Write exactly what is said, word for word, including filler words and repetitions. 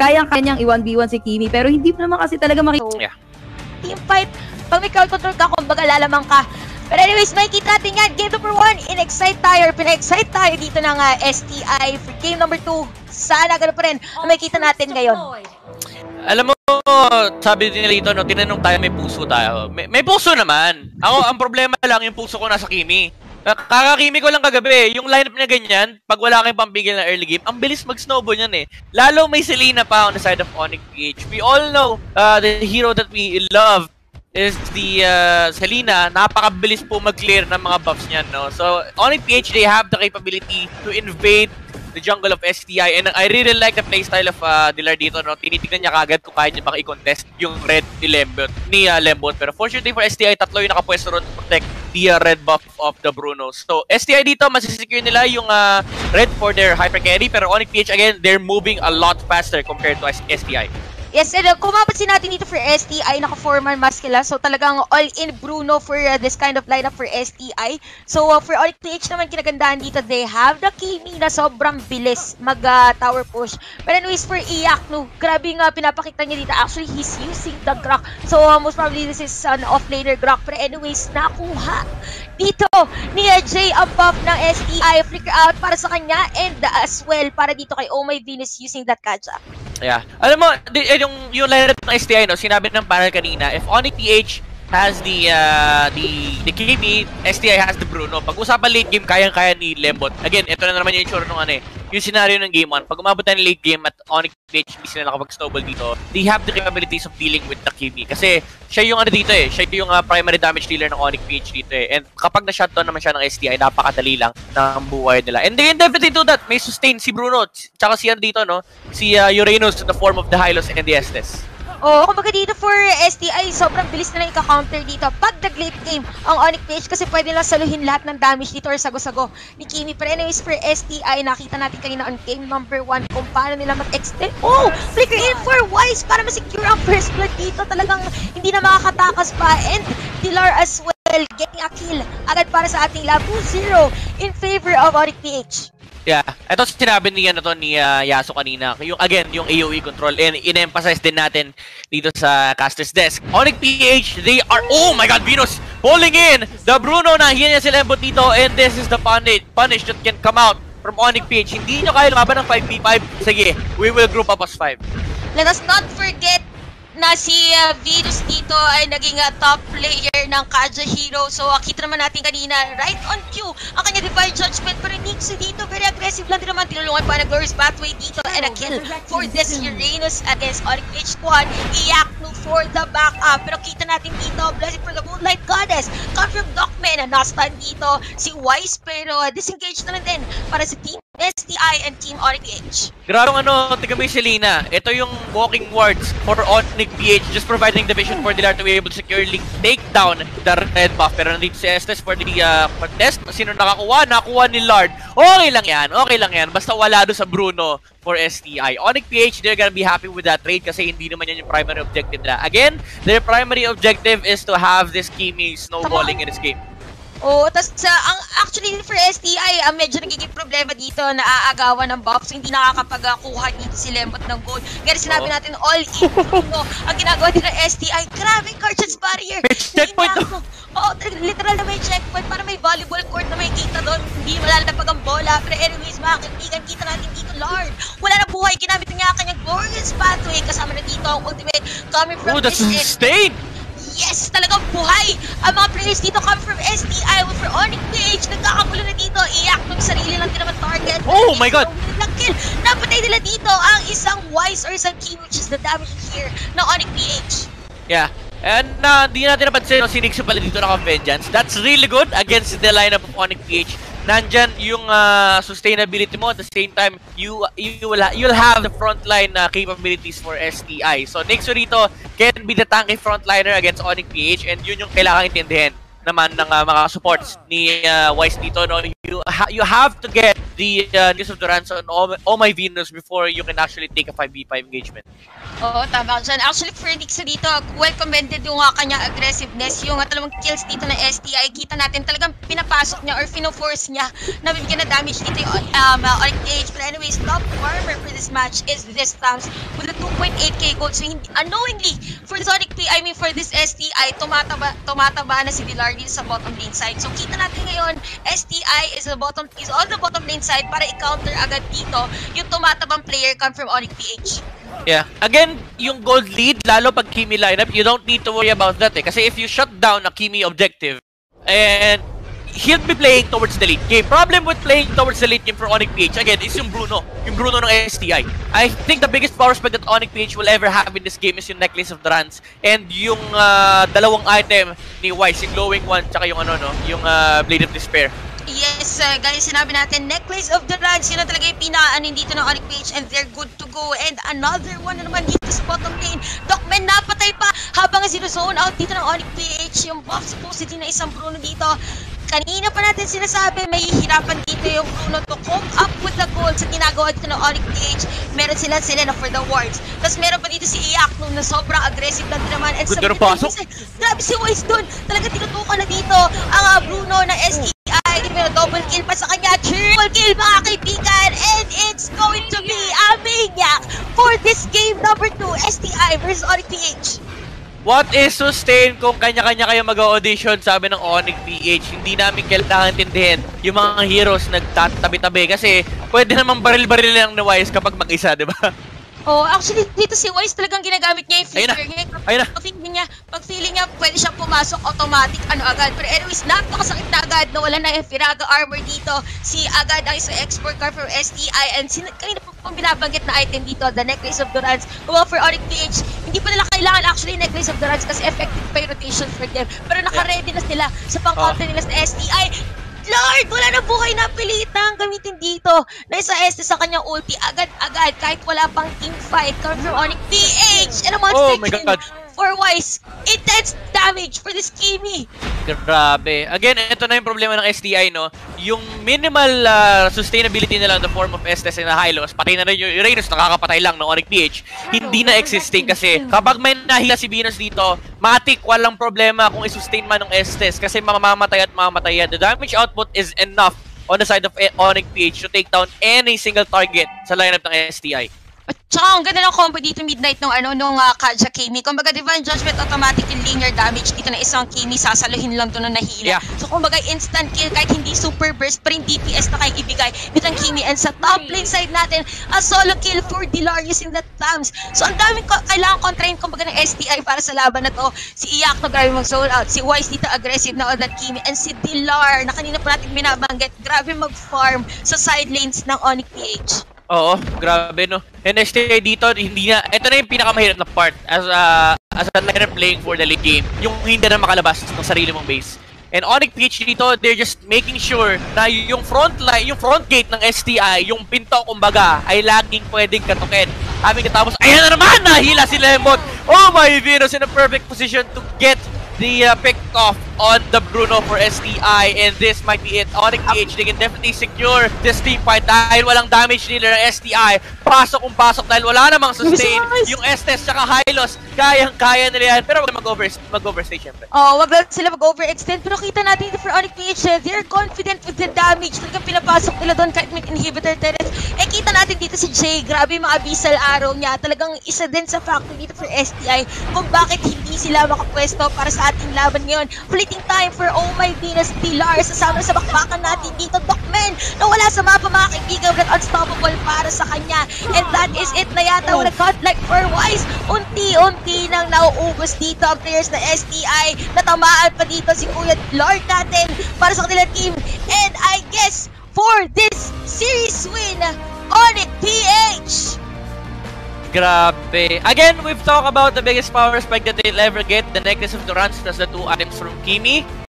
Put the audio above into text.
kayang-kanyang i-one v one si Kimi, pero hindi pa naman kasi talaga makikita. So, yeah. Team fight, pag may crowd control ka, kumbaga lalamang ka. Pero anyways, makikita natin yan. Game number one, in-excite tayo, pina-excite tayo dito ng uh, S T I for game number two. Sana gano'n pa rin ang makikita natin ngayon. Alam mo, sabi din nila dito, no, tinanong tayo, may puso tayo. May, may puso naman. Ako, ang problema lang, yung puso ko nasa Kimi. Kakakimi ko lang kagabi, yung lineup niya ganyan, pag wala kayong pampigil na early game, ang bilis mag-snowball yan eh. Lalo may Selena pa on the side of O N I C P H. We all know uh, the hero that we love is the uh, Selena. Napakabilis po mag-clear ng mga buffs niyan, no? So, O N I C P H, they have the capability to invade the jungle of S T I, and I really like the playstyle of uh, Dilar dito, no? Tinitignan niya kagad kung kaya niya baka i-contest yung red ni Lembot, ni uh, Lembot. Pero fortunately for S T I, tatlo yung nakapwesto ron to protect the uh, red buff of the Bruno. So S T I dito, masisecure nila yung uh, red for their hyper carry, pero O N I C P H again, they're moving a lot faster compared to S T I. Yes, and uh, kung mapansin natin dito for S T I, naka four man maskila. So talagang all-in Bruno for uh, this kind of lineup for S T I. So uh, for O N I C P H naman, kinagandahan dito, they have the Kimi na sobrang bilis mag-tower uh, push. But anyways, for Iyak, no, grabe nga pinapakita niya dito. Actually, he's using the Grok. So uh, most probably this is an off-laner Grok. But anyways, nakuha dito ni uh, Jay ang buff ng S T I. Flicker out para sa kanya, and uh, as well para dito kay Oh My Venus using that catch up. Yeah. Alam mo, yung, yung lineup ng S T I, no, sinabi ng panel kanina, if O N I C P H has the, uh, the, the Kimi, S T I has the Bruno. Pag-usapan late game, kayang-kaya ni Lembot. Again, ito na naman yung itsura nung ano eh, yung scenario ng game one. Pag umabot na ng late game at O N I C P H, hindi sila nakapag-snowball dito, they have the capabilities of dealing with the Kimi. Kasi siya yung ano dito eh, siya yung uh, primary damage dealer ng O N I C P H dito eh. And kapag na-shutdown naman siya ng S T I, napakadali lang ng buhay nila. And they can definitely do that. May sustain si Bruno, tsaka si ano dito, no? Si uh, Uranus in the form of the Hylos and the Estes. Oo, kumbaga dito for S T I, sobrang bilis na lang ika-counter dito pag nag-late game ang O N I C P H kasi pwede lang saluhin lahat ng damage dito or sago-sago ni Kimi. Pero anyways, for S T I, nakita natin kanina on game number one kung paano nila mag-extend. Oh! Flicker in for Wise para ma-secure ang first blood dito. Talagang hindi na makakatakas pa. And Dilar as well, getting a kill agad para sa ating Labu Zero in favor of O N I C P H. Yeah, ito sinabi niya na to ni uh, Yaso kanina. Yung again, yung A O E control, and in-emphasize din natin dito sa caster's desk. O N I C P H, they are, oh my god, Venus pulling in the Bruno na hiyan niya si Lembot dito, and this is the punish, punish that can come out from O N I C P H. Hindi nyo kaya lumaban ng five v five. Sige, we will group up as five. Let us not forget na si uh, Venus dito ay naging uh, top player ng Kaja Hero. So uh, kita naman natin kanina, right on cue, ang kanya Divine Judgment. Pero Nixie dito, very aggressive lang din naman. Tinulungan pa ng Glorious Pathway dito, and a kill for this Uranus against O N I C P H squad. Iyak no for the backup. Pero kita natin dito, Blessing for the Moonlight Goddess. Come from Dockman, na na-stun dito si Wise, pero uh, disengage na lang din para sa Team S T I and Team O N I C P H. Grabong ano, tiga mo yung Selena. Ito yung walking wards for O N I C P H, just providing the vision for Dilar to be able to securely take down the red buff. Pero nandito si Estes for the uh, contest. Sino nakakuha? Nakakuha ni Lard. Okay lang yan, okay lang yan. Basta wala doon sa Bruno for S T I. O N I C P H, they're gonna be happy with that trade kasi hindi naman yan yung primary objective nila. Again, their primary objective is to have this Kimi snowballing in this game. Oo, tas uh, ang actually for S T I, uh, medyo nagiging problema dito na aagawan ng buffs, hindi nakakapagkuha dito si Lembot ng gold. Kaya sinabi oh. natin all in Bruno ang ginagawa din ng S T I. Grabe, cartridge barrier. May checkpoint Oo, oh, literal na may checkpoint para may volleyball court na may kita doon. Hindi malalapag ang bola. Pero anyways, mga kaibigan, kita natin dito, Lord. Wala na buhay, ginamit niya kanyang Glorious Pathway. Kasama na dito ang ultimate coming from oh, that's this sustain! Yes, talagang buhay ang mga players dito come from S T I. For O N I C P H, nagkakagulo na dito. Iyak ng sarili lang din naman target. Oh my god! Kill. Napatay nila dito ang isang Wise or isang Kimi, which is the damage here ng O N I C P H. Yeah. And uh, di natin napansin, no, si Nixon pala dito naka-vengeance. That's really good against the lineup of O N I C P H. Nandyan yung uh, sustainability mo. At the same time, you you will ha you'll have the frontline uh, capabilities for S T I. So Nixon dito can be the tanky frontliner against O N I C P H, and yun yung kailangan intindihin. naman ng uh, mga supports ni uh, Wise dito, no? You ha you have to get the uh, Necklace of Durance on all, all my Venus before you can actually take a five v five engagement. Oo, tama ka dyan. Actually, for Nixon dito, well commended yung uh, kanya aggressiveness. Yung uh, talawang kills dito na S T I, kita natin talagang pinapasok niya or fino-force niya na bibigyan na damage dito yung um, uh, ONIC P H. But anyways, top farmer for this match is this Tams with a two point eight K gold. So, hindi, unknowingly, for this ONIC P, I mean, for this S T I, tumataba, tumataba na si Dilar dito sa bottom lane side. So, kita natin ngayon, S T I is, the bottom, is on the bottom lane side para i-counter agad dito yung tumatabang player come from ONIC P H. Yeah. Again, yung gold lead, lalo pag Kimi lineup, you don't need to worry about that eh. Kasi if you shut down a Kimi objective, and he'll be playing towards the late game. Problem with playing towards the late game for ONIC P H, again, is yung Bruno. Yung Bruno ng S T I. I think the biggest power spike that ONIC P H will ever have in this game is yung Necklace of Durance. And yung uh, dalawang item ni Wise, yung glowing one, tsaka yung ano, no, yung uh, Blade of Despair. Yes, uh, guys, sinabi natin, Necklace of the Durance, yun na talaga yung pinaanin dito ng ONIC P H and they're good to go. And another one na naman dito sa bottom lane, Docman napatay pa habang sinuzone out dito ng ONIC P H. Yung buff supposedly na isang Bruno dito. Kanina pa natin sinasabi, may hihirapan dito yung Bruno to come up with the goal sa ginagawa dito ng ONIC P H. Meron sila sila na for the wards. Tapos meron pa dito si Iyak nung na sobrang aggressive lang din naman. And good na pasok. Grabe si Wise dun. Talaga tinutukan na dito ang uh, Bruno ng S T I. Pero double kill pa sa kanya. Triple kill mga kaibigan. And it's going to be a maniac for this game number two. S T I versus ONIC P H. What is sustain kung kanya-kanya kayo mag-audition, sabi ng ONIC P H. Hindi namin kailangan tindihin yung mga heroes nagtatabi-tabi kasi pwede naman baril-baril lang na Wise kapag mag-isa, di ba? Oh, actually dito si Wise talagang ginagamit niya yung flicker niya. Ayun na. Pag feeling niya, pag feeling niya pwede siyang pumasok automatic ano agad. Pero anyways, napakasakit na agad na wala na yung Firaga armor dito. Si agad ang isang export card from S T I and sin kanina po pang binabanggit na item dito, the Necklace of Durance. Well, for ONIC P H, hindi pa nila kailangan actually Necklace of Durance kasi effective pa yung rotation for them. Pero naka-ready na sila sa pang-counter nila sa S T I. Lord, wala na buhay na pilitang gamitin dito na isa S sa kanyang ulti agad-agad kahit wala pang team fight come from ONIC P H and a monster Oh my God. for Wise. Intense damage for this Kimi. Grabe. Again, ito na yung problema ng S T I, no? Yung minimal uh, sustainability nila in the form of Estes and Hylos, pati na rin yung Uranus, nakakapatay lang ng ONIC P H, hindi na existing kasi kapag may nahila si Venus dito, matik, walang problema kung isustain man ng Estes kasi mamamatay at mamamatay yan. The damage output is enough on the side of ONIC P H to take down any single target sa lineup ng S T I. At saka ang ganda ng combo dito midnight nung ano nung uh, Kaja Kimi. Kumbaga Divine Judgment automatic yung linear damage dito na isang Kimi sasaluhin lang doon na nahila. Yeah. So kumbaga instant kill kahit hindi super burst pa rin D P S na kayo ibigay bitang Kimi. And sa top lane side natin, a solo kill for Dilar using that Tams. So ang daming ko kailangan kontrahin kumbaga ng S T I para sa laban na to. Si Iyak na grabe mag-soul out. Si Wise dito aggressive na on that Kimi. And si Dilar na kanina pa natin binabanggit, grabe mag-farm sa side lanes ng ONIC P H. Oo, grabe no. And S T I dito, hindi na, ito na yung pinakamahirap na part as a, as a lineup playing for the late game. Yung hindi na makalabas ng sarili mong base. And ONIC P H dito, they're just making sure na yung front line, yung front gate ng S T I, yung pinto kumbaga, ay laging pwedeng katukin. Aming katapos, ayan na naman, nahila si Lemon. Oh my Venus in a perfect position to get the uh, pick off on the Bruno for S T I, and this might be it. ONIC P H, they can definitely secure this team fight dahil walang damage dealer ng S T I. Pasok kung pasok dahil wala namang sustain. Yung Estes tsaka Hylos, kayang-kaya nila yan. Pero wag mag-overstay mag syempre. Oh, wag lang sila mag-overextend. Pero kita natin dito for ONIC P H, eh, they're confident with the damage. Talagang pinapasok nila doon kahit may inhibitor turrets. Eh, kita natin dito si Jay. Grabe yung mga abyssal arrow niya. Talagang isa din sa factor dito for S T I kung bakit hindi sila makapwesto para sa ating laban ngayon. Fleeting time for Oh My Venus Dilar. Sasama sa bakbakan natin dito, Docman, na wala sa mapa mga kaibigan, but unstoppable para sa kanya. And that is it na yata. Wala godlike for Wise. Unti-unti nang nauubos dito ang players na S T I. Natamaan pa dito si Kuya Lord natin para sa kanilang team. And I guess for this series win, ONIC P H. Grabe. Again, we've talked about the biggest power spike that they'll ever get, the Necklace of Durance plus the two items from Kimi.